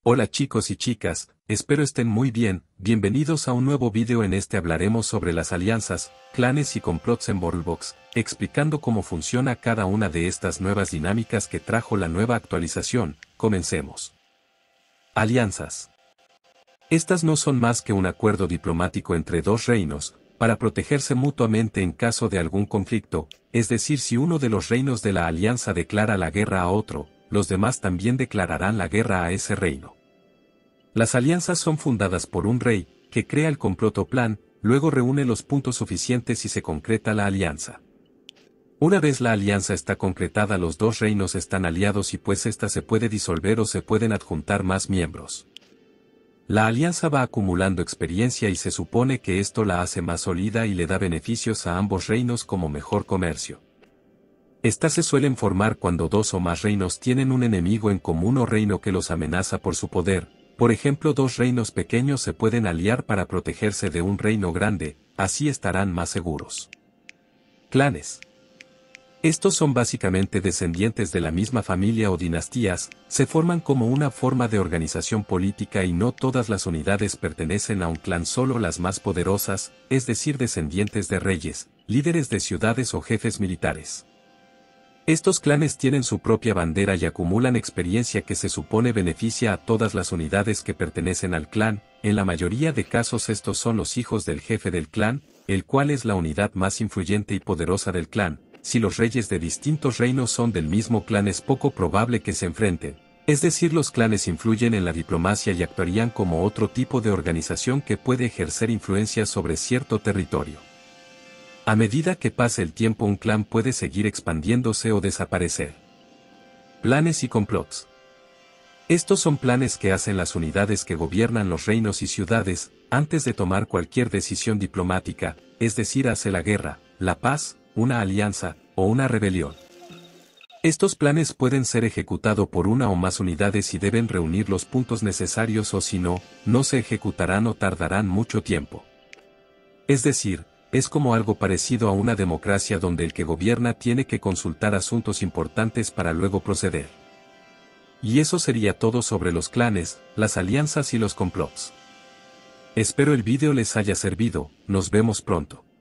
Hola chicos y chicas, espero estén muy bien, bienvenidos a un nuevo vídeo. En este hablaremos sobre las alianzas, clanes y complots en Burlbox, explicando cómo funciona cada una de estas nuevas dinámicas que trajo la nueva actualización. Comencemos. Alianzas. Estas no son más que un acuerdo diplomático entre dos reinos, para protegerse mutuamente en caso de algún conflicto, es decir, si uno de los reinos de la alianza declara la guerra a otro, los demás también declararán la guerra a ese reino. Las alianzas son fundadas por un rey, que crea el complot o plan, luego reúne los puntos suficientes y se concreta la alianza. Una vez la alianza está concretada, los dos reinos están aliados y pues ésta se puede disolver o se pueden adjuntar más miembros. La alianza va acumulando experiencia y se supone que esto la hace más sólida y le da beneficios a ambos reinos como mejor comercio. Estas se suelen formar cuando dos o más reinos tienen un enemigo en común o reino que los amenaza por su poder. Por ejemplo, dos reinos pequeños se pueden aliar para protegerse de un reino grande, así estarán más seguros. Clanes. Estos son básicamente descendientes de la misma familia o dinastías, se forman como una forma de organización política y no todas las unidades pertenecen a un clan, solo las más poderosas, es decir, descendientes de reyes, líderes de ciudades o jefes militares. Estos clanes tienen su propia bandera y acumulan experiencia que se supone beneficia a todas las unidades que pertenecen al clan. En la mayoría de casos estos son los hijos del jefe del clan, el cual es la unidad más influyente y poderosa del clan. Si los reyes de distintos reinos son del mismo clan, es poco probable que se enfrenten. Es decir, los clanes influyen en la diplomacia y actuarían como otro tipo de organización que puede ejercer influencia sobre cierto territorio. A medida que pase el tiempo, un clan puede seguir expandiéndose o desaparecer. Planes y complots. Estos son planes que hacen las unidades que gobiernan los reinos y ciudades, antes de tomar cualquier decisión diplomática, es decir, hace la guerra, la paz, una alianza, o una rebelión. Estos planes pueden ser ejecutados por una o más unidades y deben reunir los puntos necesarios, o si no, no se ejecutarán o tardarán mucho tiempo. Es decir, es como algo parecido a una democracia donde el que gobierna tiene que consultar asuntos importantes para luego proceder. Y eso sería todo sobre los clanes, las alianzas y los complots. Espero el vídeo les haya servido, nos vemos pronto.